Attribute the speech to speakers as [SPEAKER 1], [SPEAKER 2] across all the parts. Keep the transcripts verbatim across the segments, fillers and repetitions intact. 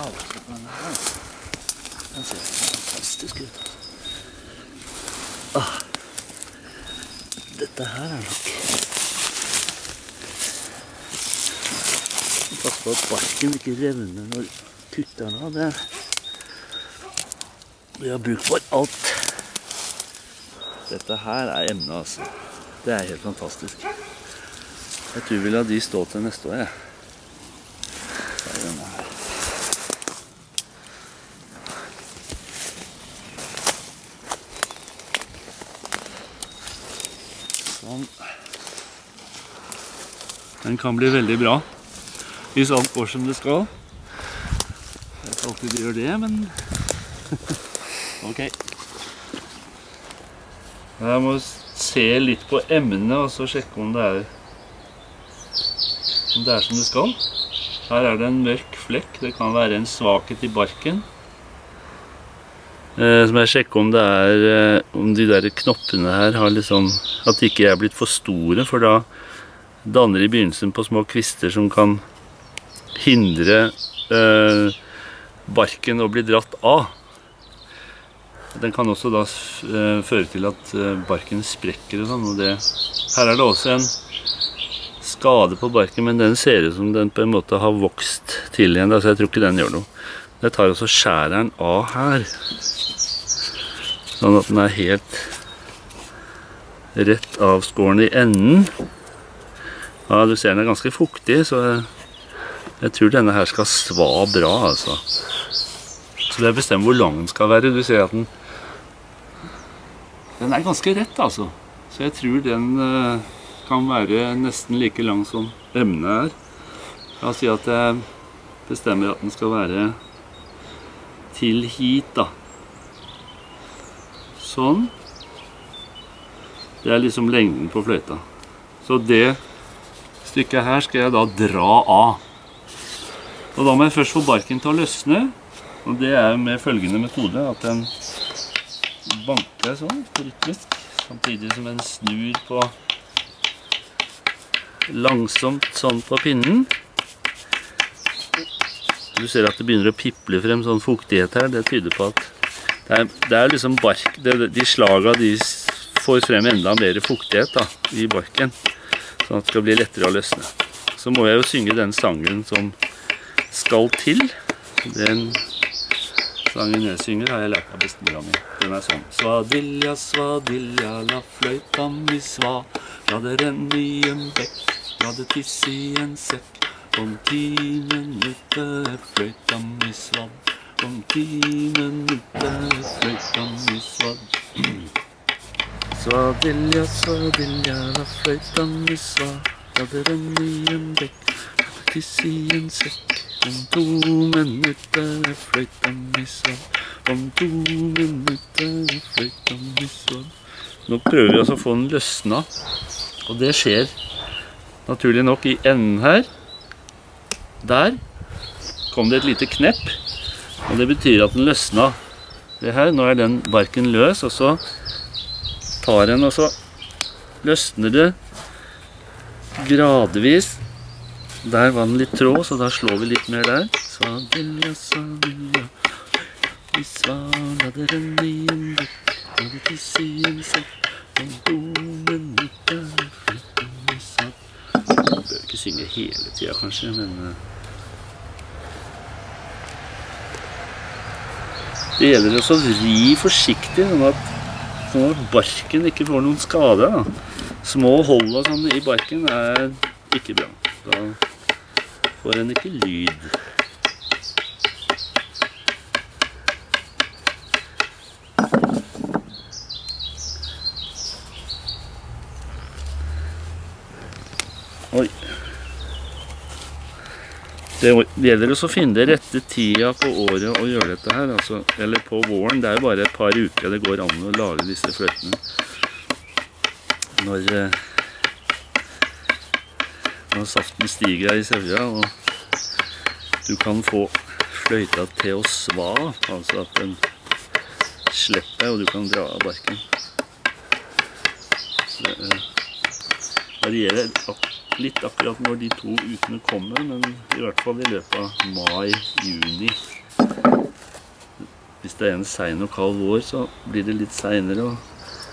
[SPEAKER 1] Wow, se på denne her. Den ser fantastisk ut. Ah, dette her er nok. Pass på at barken ikke revner når kutter den av. Det vi har bruk for alt. Dette her er emnet, altså. Det er helt fantastisk. Jeg tror vi lar de stå til neste år, jeg. Det er denne her. Sånn. Den kan bli veldig bra. Hvis alt går som det skal. Jeg vet ikke alltid de gjør det, men... ok. Jeg må se litt på emnene og så sjekke om det er om det er som det skal. Her er det en mørk flekk. Det kan være en svakhet i barken. Eh, så må jeg sjekke om det er eh, om de der knoppene her har liksom at de ikke er blitt for store, for da danner de begynnelsen på små kvister som kan hindre eh, barken å bli dratt av. Den kan også da uh, føre til at uh, barken sprekker og sånn, og det, her er det også en skade på barken, men den ser ut som den på en måte har vokst til igjen, da, så jeg tror ikke den gjør noe. Jeg tar også skjæreren av her, sånn at den er helt rett avskåren i enden. Ja, du ser den er ganske fuktig, så jeg, jeg tror denne her skal sva bra, altså. Så det er bestemt hvor lang den skal være. Du ser at den Den er ganske rett, altså. Så jeg tror den uh, kan være nesten like lang som emnet er. La oss si at jeg bestemmer at den skal være til hit, da. Sånn. Det er liksom lengden på fløyta. Så det stykket her skal jeg da dra av. Og da må jeg først få barken til å løsne. Og det er med følgende metode, at den banker sånn, rytmisk, samtidig som den snur på langsomt sånn på pinnen. Du ser at det begynner å piple frem sånn fuktighet her, det tyder på at det er, det er liksom bark, det, de slaga de får frem enda mer fuktighet da, i barken, sånn at det skal bli lettere å løsne. Så må jeg jo synge den sangen som skal til. Den sangen jeg synger har jeg lært av bestemora mi. Den er sånn. Svadilja, svadilja, la fløyta mi sva. La det renne i en bekk, la det tisse i en sekk. Om ti minutter fløyta mi svadd. Om ti minutter fløyta mi svadd. Svadilja, svadilja, la fløyta mi sva. La det renne i en bekk, la det tisse i en sekk. Om to minutter fløyta mi svadd. Om to minutter fløyta mi svadd. Nå prøver vi altså å få den løsna. Og det skjer naturlig nok i enden her. Der kom det et lite knepp. Og det betyr at den løsna. Det her, nå er den barken løs, og så tar den, og så løsner det gradvis. Der var den litt trå, så da slår vi litt mer der. Svadilja, svadilja, vi svada det renne i en bekk, og det tisse i en sekk, om to minutter fløyta mi svadd. Jeg bør ikke synge hele tida kanskje, men det gjelder også å vri forsiktig, sånn at, sånn at barken ikke får noen skade. Da. Små hold og sånn i barken er ikke bra. Da får den ikke lyd. Oi. Det gjelder også å finne det rette tida på året å gjøre dette her, altså, eller på våren. Det er jo bare et par uker det går an å lage disse fløytene. Når, når saften stiger her i sevja, og du kan få fløyta til å sva, altså at den slipper, og du kan dra av barken. Det varierer litt akkurat når de to ukene kommer, men i hvert fall i løpet av mai-juni. Hvis det er en sen og kald vår, så blir det litt senere. Og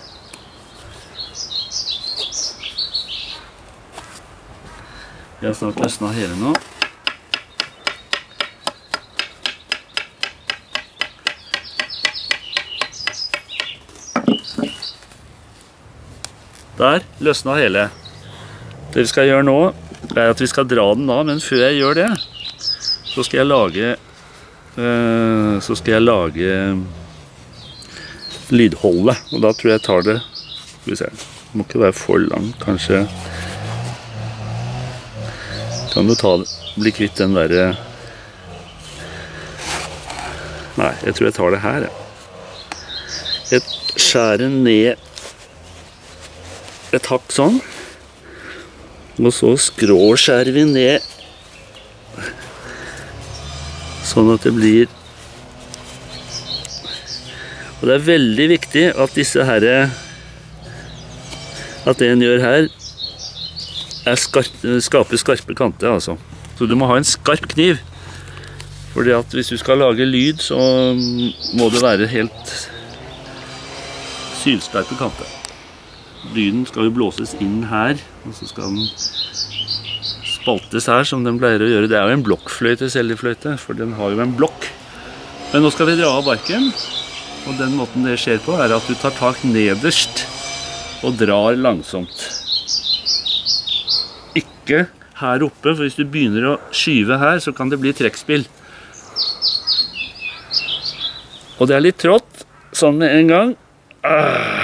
[SPEAKER 1] vi har snart løsnet hele nå. Der, løsnet hele. Det vi skal gjøre nå, er at vi skal dra den av, men før jeg gjør det, så skal jeg lage, uh, så skal jeg lage lydholdet, og da tror jeg jeg tar det, skal vi se, det må ikke være for langt, kanskje, kan du ta det, bli kvitt den der, nei, jeg tror jeg tar det her, ja. Jeg skjærer ned et hakk sånn, og så skråskjærer vi ned sånn at det blir, og det er veldig viktig at disse her, at det en gjør her er skarp, skaper skarpe kanter, altså. Så du må ha en skarp kniv, fordi at hvis du skal lage lyd så må det være helt sylskarpe kanter. Lyden skal jo blåses inn her, og så skal den spaltes her, som den pleier å gjøre. Det er jo en blokkfløyte, celifløyte, for den har jo en blokk. Men nå skal vi dra av barken, og den måten det skjer på er at du tar tak nederst og drar langsomt. Ikke her oppe, for hvis du begynner å skyve her, så kan det bli trekkspill. Og det er litt trått, sånn med en gang. Ah.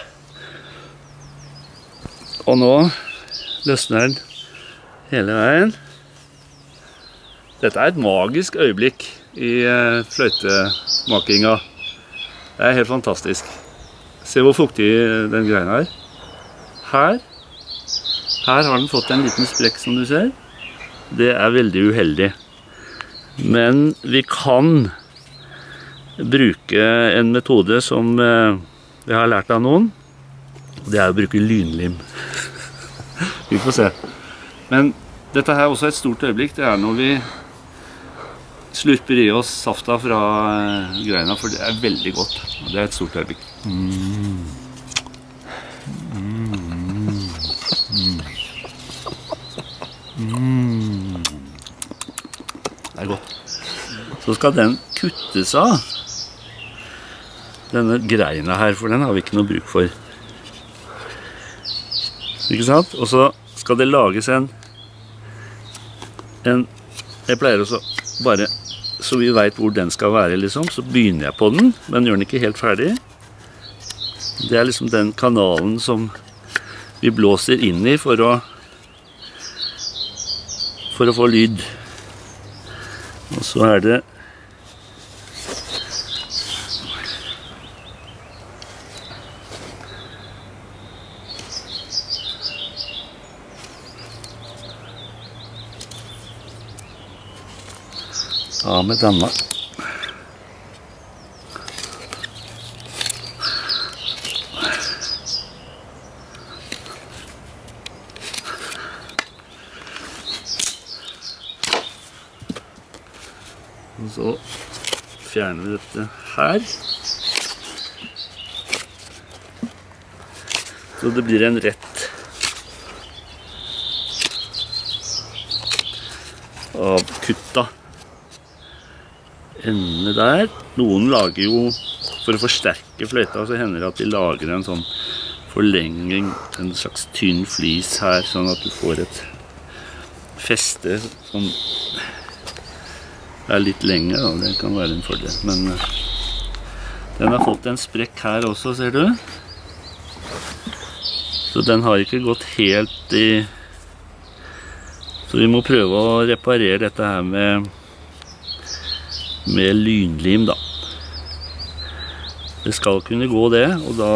[SPEAKER 1] Og nå løsner den hele veien. Dette er et magisk øyeblikk i fløytemakinga. Det er helt fantastisk. Se hvor fuktig den greien er. Her, her har den fått en liten sprekk som du ser. Det er veldig uheldig. Men vi kan bruke en metode som vi har lært av noen. Det er å bruke lynlim. Vi får se. Men dette her er også et stort øyeblikk. Det er når vi slurper i oss safta fra greina, for det er veldig godt. Det er et stort øyeblikk. Mm. Mm. Mm. Det er godt. Så skal den kuttes av. Denne greina her, for den har vi ikke noe bruk for. Ikke sant? Og så skal det lages en, en jeg pleier også bare, så vi vet hvor den skal være liksom, så begynner jeg på den, men gjør den ikke helt ferdig. Det er liksom den kanalen som vi blåser inn i for å, for å få lyd. Og så er det av med denne. Og så fjerner vi dette her. Så det blir en rett av kutta. Endene der. Noen lager jo, for å forsterke fløyta, så hender det at de lager en sånn forlenging, en slags tynn flis her, sånn at du får et feste som er litt lenge, da. Det kan være en fordel. Men den har fått en sprekk her også, ser du. Så den har ikke gått helt i... Så vi må prøve å reparere dette her med med lynlim da. Det skal kunne gå det, og da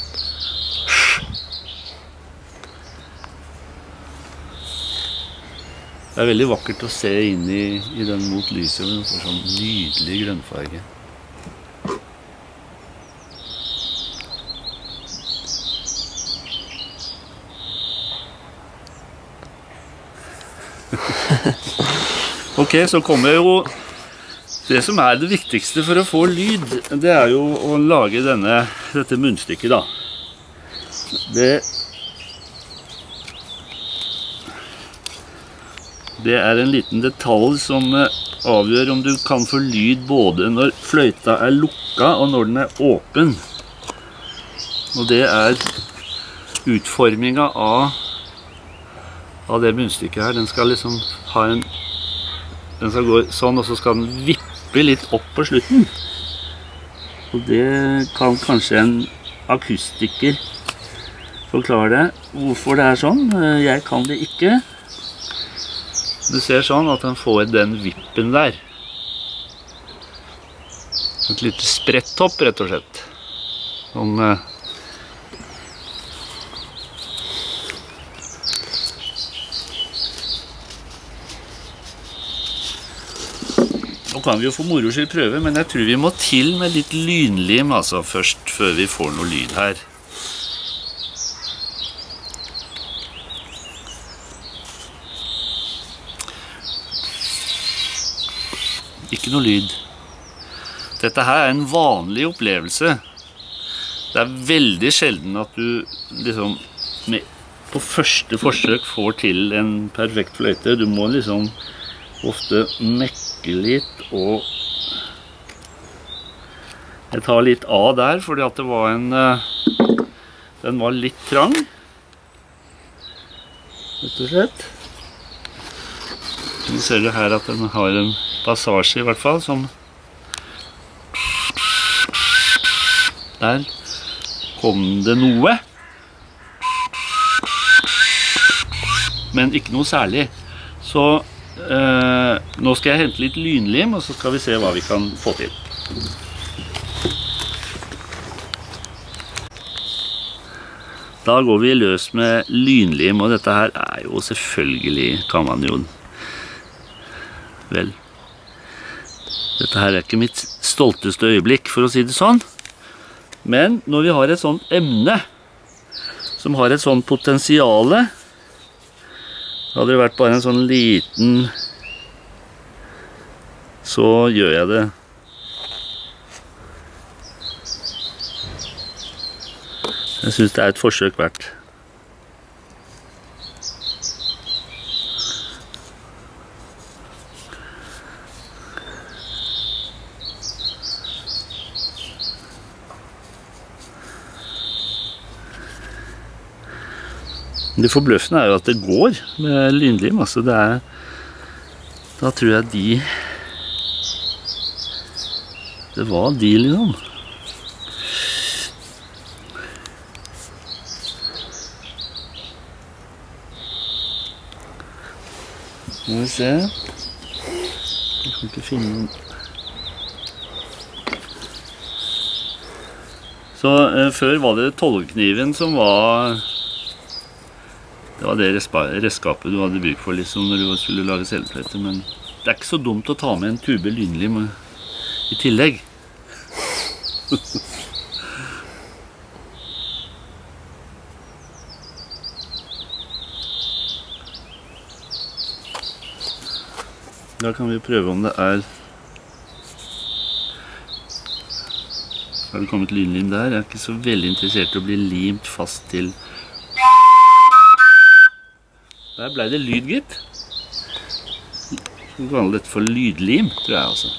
[SPEAKER 1] det er veldig vakkert å se inn i, i den mot lyset, og den får sånn nydelig grønnfarge. Ok, så kommer jo det som er det viktigste for å få lyd. Det er jo å lage denne, dette munnstykket da. Det, det er en liten detalj som avgjør om du kan få lyd både når fløyta er lukka og når den er åpen. Og det er utforminga av, av det munnstykket her. Den skal liksom ha en, den skal gå sånn, og så skal den vippe litt opp på slutten. Og det kan kanskje en akustiker forklare det. Hvorfor det er sånn? Jeg kan det ikke. Du ser sånn at den får den vippen der. Et lite spretthopp, rett og slett. Sånn... Nå kan vi jo få moro skyld prøve, men jeg tror vi må til med litt lynlim altså først, før vi får noe lyd her. Ikke noe lyd. Dette her er en vanlig opplevelse. Det er veldig sjelden at du liksom med, på første forsøk får til en perfekt fløyte. Du må liksom ofte mekke litt, og jeg tar litt av der, fordi at det var en, den var litt trang, rett og slett. Nå ser du her at den har en passasje i hvert fall, som der kom det noe, men ikke noe særlig. Så eh, nå skal jeg hente litt lynlim, og så skal vi se hva vi kan få til. Da går vi løs med lynlim, og dette her er jo selvfølgelig, kan man jo vel, dette her er ikke mitt stolteste øyeblikk, for å si det sånn. Men når vi har et sånt emne, som har et sånt potensiale, hadde det vært bare en sånn liten, så gjør jeg det. Jeg synes det er et forsøk verdt. Det forbløffende er jo at det går med lynlim, altså det er, da tror jeg de, det var de liksom. Må vi se, jeg kan ikke finne noen. Så eh, før var det tolvkniven som var, det var det redskapet du hadde bruk for liksom når du skulle lage selvfløyte, men det er ikke så dumt å ta med en tube lynlim i tillegg. Da kan vi prøve om det er, har det kommet lynlim der? Jeg er ikke så veldig interessert i å bli limt fast til. Der ble det lyd, gitt. Vi kaller dette for lydlim, tror jeg også.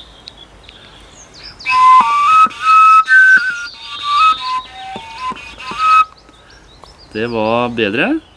[SPEAKER 1] Det var bedre.